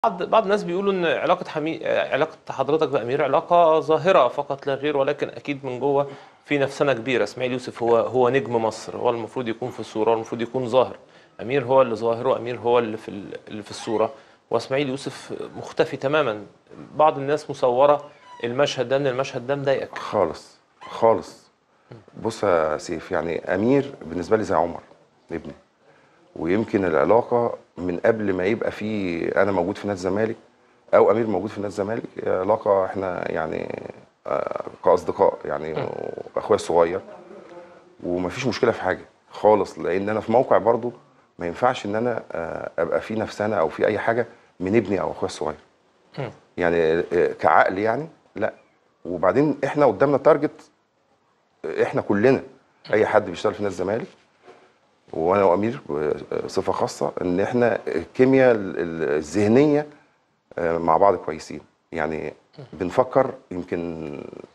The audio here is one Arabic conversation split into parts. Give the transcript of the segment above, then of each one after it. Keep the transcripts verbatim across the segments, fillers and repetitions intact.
بعض بعض الناس بيقولوا ان علاقه حمي... علاقه حضرتك بامير علاقه ظاهره فقط لا غير، ولكن اكيد من جوه في نفسنا كبيره. اسماعيل يوسف هو هو نجم مصر، هو المفروض يكون في الصوره، هو المفروض يكون ظاهر. امير هو اللي ظاهر، وامير هو اللي في ال- اللي في الصوره، واسماعيل يوسف مختفي تماما. بعض الناس مصوره المشهد ده ان المشهد ده مضايقك. خالص خالص. بص يا سيف، يعني امير بالنسبه لي زي عمر ابني، ويمكن العلاقه من قبل ما يبقى في انا موجود في نادي الزمالك او امير موجود في نادي الزمالك، علاقه احنا يعني آه، كاصدقاء يعني، واخويا الصغير، ومفيش مشكله في حاجه خالص، لان انا في موقع برضو ما ينفعش ان انا آه، ابقى في نفسنا او في اي حاجه من ابني او اخويا الصغير، يعني آه، كعقل يعني لا. وبعدين احنا قدامنا تارجت، احنا كلنا اي حد بيشتغل في نادي الزمالك وانا وامير بصفه خاصه، ان احنا الكيمياء الذهنيه مع بعض كويسين، يعني بنفكر يمكن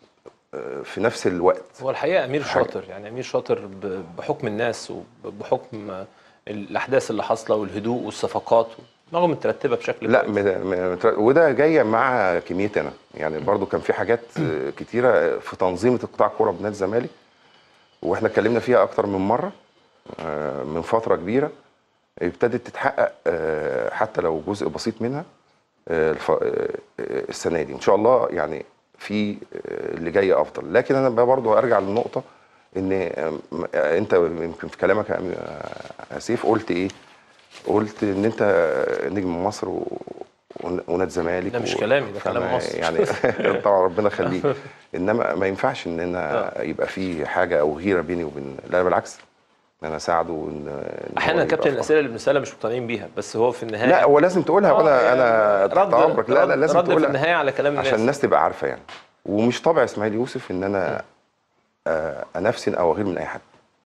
في نفس الوقت. هو الحقيقه امير في حاجة. شاطر، يعني امير شاطر ب- بحكم الناس وبحكم الاحداث اللي حاصله والهدوء والصفقات، دماغه مترتبه بشكل لا كويس. م- م- وده جايه مع كميتنا، يعني برضو كان في حاجات كتيره في تنظيمه قطاع الكوره بنادي الزمالك، واحنا اتكلمنا فيها اكتر من مره من فتره كبيره، ابتدت تتحقق حتى لو جزء بسيط منها الف... السنه دي ان شاء الله، يعني في اللي جاي افضل. لكن انا بقى برضو ارجع للنقطه ان انت يمكن في كلامك يا سيف قلت ايه؟ قلت ان انت نجم مصر و... ونادي الزمالك. ده مش كلامي، ده كلام مصر يعني طبعا ربنا يخليك، انما ما ينفعش ان انا يبقى في حاجه او غيره بيني وبين، لا بالعكس، انا اساعده ان احيانا كابتن الاسئله اللي بنسالها مش مقتنعين بيها، بس هو في النهايه لا هو لازم تقولها، آه وانا يعني انا تحت رد امرك. لا لا رد, لازم رد في تقولها النهايه على كلام الناس، عشان الناس تبقى عارفه يعني. ومش طبع اسماعيل يوسف ان انا انفسن او اغير من اي حد.